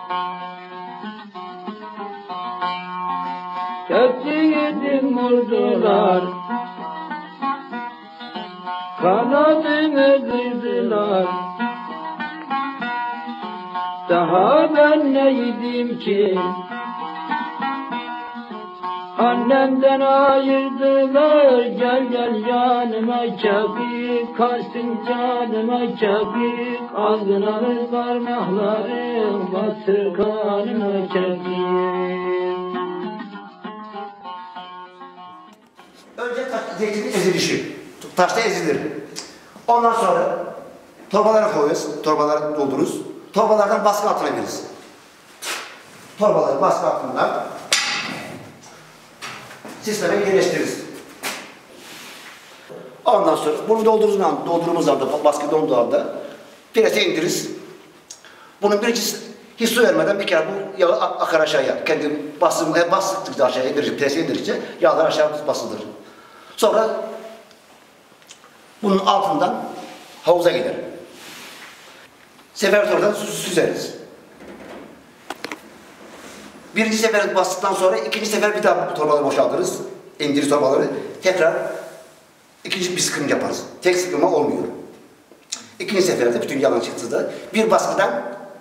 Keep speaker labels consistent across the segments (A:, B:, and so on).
A: Köprüyü vurdular, kanadını kırdılar. Daha ben neydim ki? Annemden ayırdılar, gel gel yanıma kebik, kaçtın canıma kebik, aldın alır parmaklarım, batır kanıma kebik.
B: Önce zeytinin ezilişi, taşta ezilir. Ondan sonra torbalara koyuyoruz, torbalara doldururuz. Torbalardan baskı altına veririz. Torbaları baskı altından sisteme yerleştiririz. Ondan sonra bunu doldurduğumuz anda, baskı donduğu anda prese indiririz. Bunun birincisi hiç su vermeden bir kere bu yağ akar aşağıya. Kendi bastıkça aşağıya indirince, prese indirince yağlar aşağı basılır. Sonra bunun altından havuza gider. Seferatörden süzeriz. Birinci sefer bastıktan sonra ikinci sefer bir daha bu torbaları boşaltırız. İndiri torbaları. Tekrar ikinci bir sıkım yaparız. Tek sıkıma olmuyor. İkinci seferde bütün yalan çıktığında bir baskıdan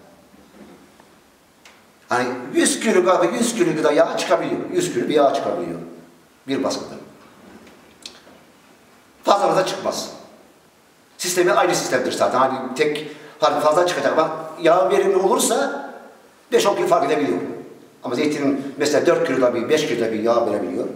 B: hani 100 kilo kadar yağ çıkabiliyor. 100 kilo bir yağ çıkabiliyor. Bir baskıdan. Fazla da çıkmaz. Sistemi aynı sistemdir zaten. Hani tek fazla çıkacak ama yağ verimli olursa 5-10 kilo fark edebiliyor. Ama zeytinin mesela 4 kiloda bir, 5 kiloda bir yağ verebiliyor.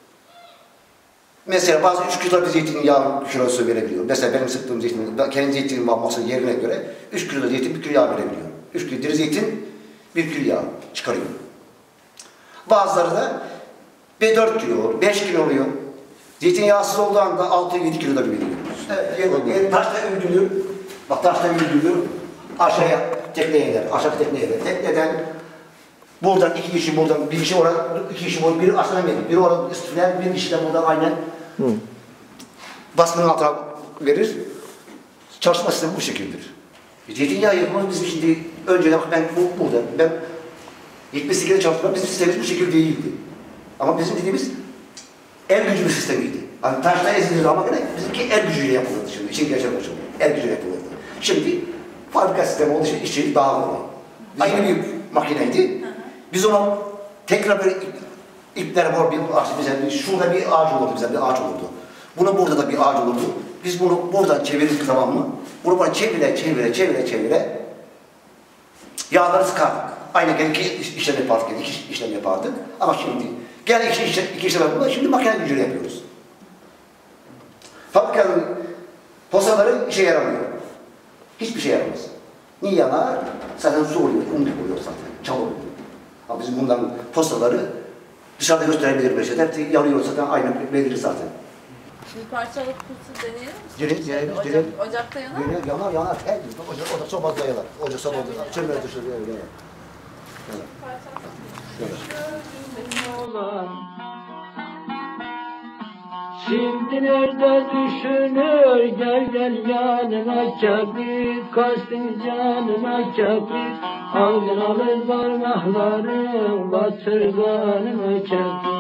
B: Mesela bazı 3 kiloda bir zeytinin yağ kilosu verebiliyor. Mesela benim sıktığım zeytinin, kendi zeytinin mahsulü yerine göre 3 kiloda zeytin 1 kilo yağ verebiliyor. 3 kilo diri zeytin 1 kilo yağ çıkarıyor. Bazıları da 4 kilo, 5 kilo oluyor. Zeytin yağsız olduğu anda 6-7 kiloda bir veriyor. Evet, taşta öldürülür. Bak taşta öldürülür. Aşağıya tekneye iner. Aşağı tekneye iner. Tekneden buradan 2 kişi buradan, 1 kişi oradan, 2 kişi buradan, biri aşağıdan gelir. Biri oradan üstüne, 1 kişi de buradan aynen baskının altına verir. Çalışma sistemi bu şekildedir. Zeytinyağı yapımı bizim şimdi önceden ben burada, ben 78'de çalıştım, bizim sistemimiz bu şekilde değildi. Ama bizim dediğimiz el gücü bir sistemiydi. Hani taşta ezilir ama gene bizimki el gücüyle yapılırdı şimdi. İçin geçen olsun. El gücüyle yapılırdı. Şimdi fabrika sistemi olduğu için işçilik daha kolay. Aynı bir makineydi. Biz onu tekrar böyle ipler var bir mesela şurada bir ağaç olurdu bize bir ağaç olurdu. Bunu burada da bir ağaç olurdu. Biz bunu buradan çevirirdik tamam mı? Bunu böyle çevire yağları sıkardık. Aynı gene iki işlem yapardık, iki işlem yapardık. Ama şimdi gene iki işlem yapıyoruz. Şimdi makine gücüyle yapıyoruz. Fabrikanın posaları işe yaramıyor. Hiçbir şey yaramaz. Niye yanar? Zaten su oluyor, un oluyor zaten, çam oluyor. Ama bizim bundan posaları dışarıda gösterebilir bir şeyler. Yanıyor zaten, aynı verilir zaten.
C: Bir parça alıp kursu deneyelim mi?
B: Deneyelim.
C: Ocakta yanar mı?
B: Yanar. Her gün. Ocak sobada yanar. Ocak sobada yanar. Çömler dışarıda yanar.
A: Şimdi nerede düşünür, gel gel yanıma kebik, kaçtın canıma kebik, aldın alır parmaklarım, batır kanıma kebik.